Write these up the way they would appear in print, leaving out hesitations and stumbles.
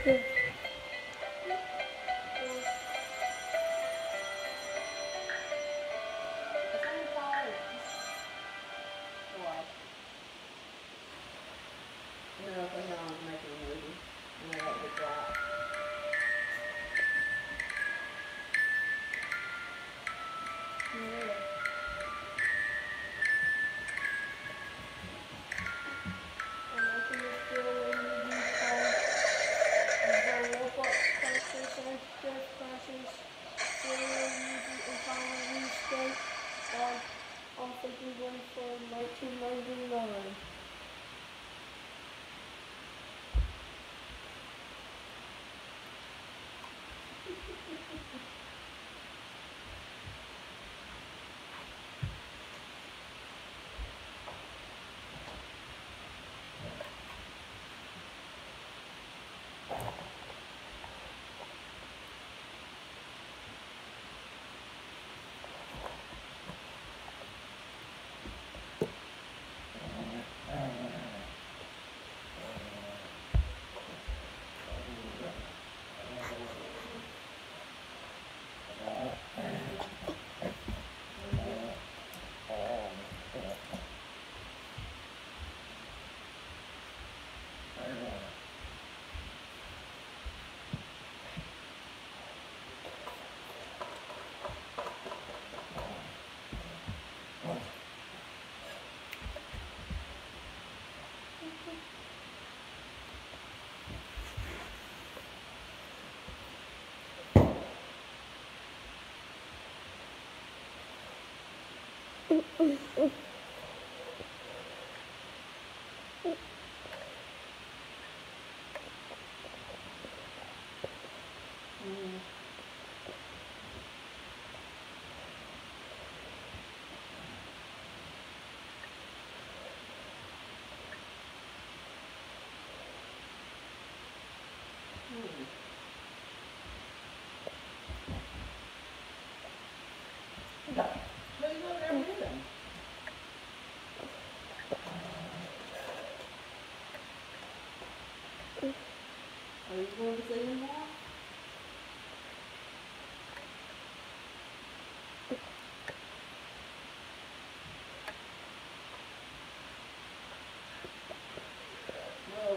Are you going to see him now? Well,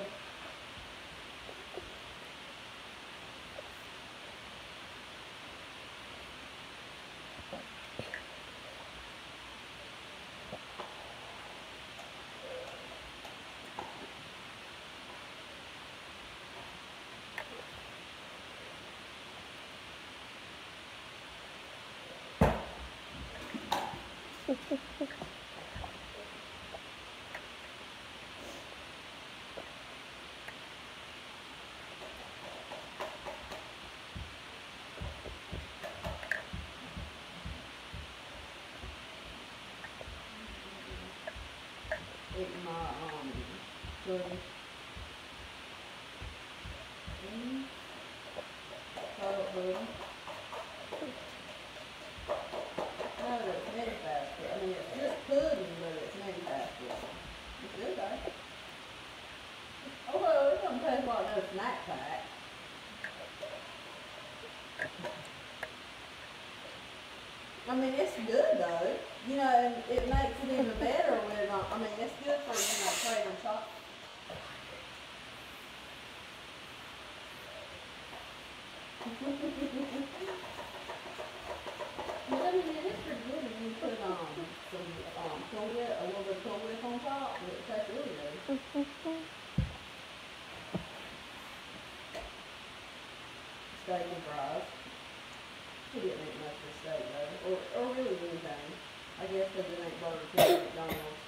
eating my food. Toilet food. No, it's mini basket. I mean, it's just pudding, but it's mini basket. It's good though. Oh, well, it doesn't taste like no snack pack. I mean, it's good though. You know, and it makes it even better when, I mean, it's good for, trading chocolate. But I mean, it is pretty good when you put, some, Cool Whip, a little bit of Cool Whip on top, and it tastes really good. Steak and fries. He didn't eat much of the steak though, or really anything. I guess they didn't eat Burger King at McDonald's.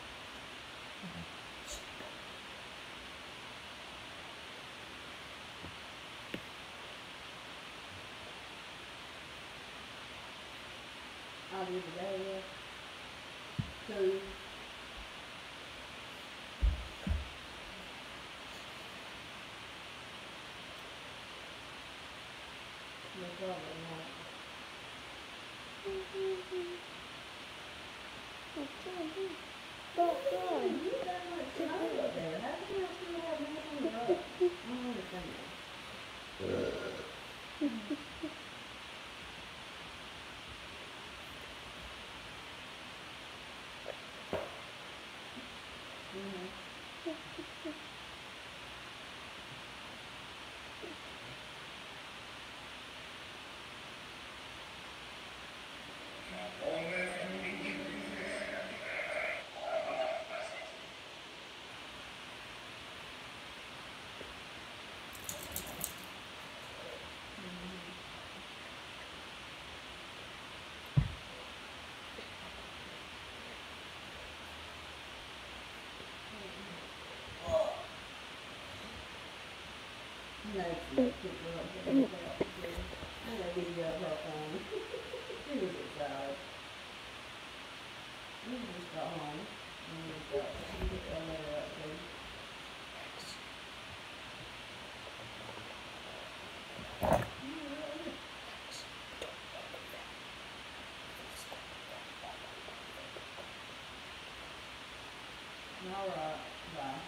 I did today, yeah. 2. No problem, not. You got much snow up there. How did you still have nothing on the road? I don't understand that. No, pick her up, pick her up, I gotta beat her phone. She was excited. We just got home. And we got, she picked her letter up too. All right, bye.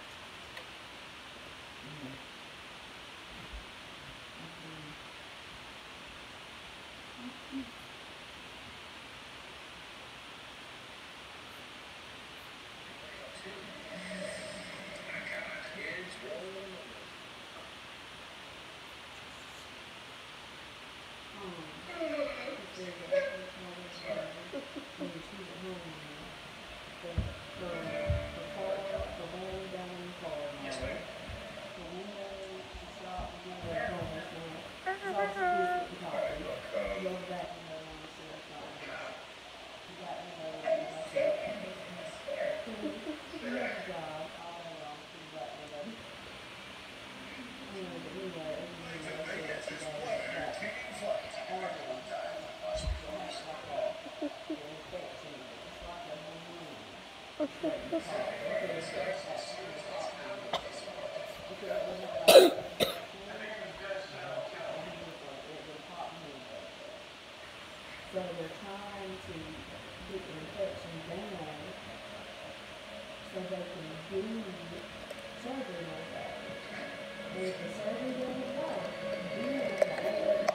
So they're trying to get the infection down so they can do surgery on that. And if the surgery doesn't work, then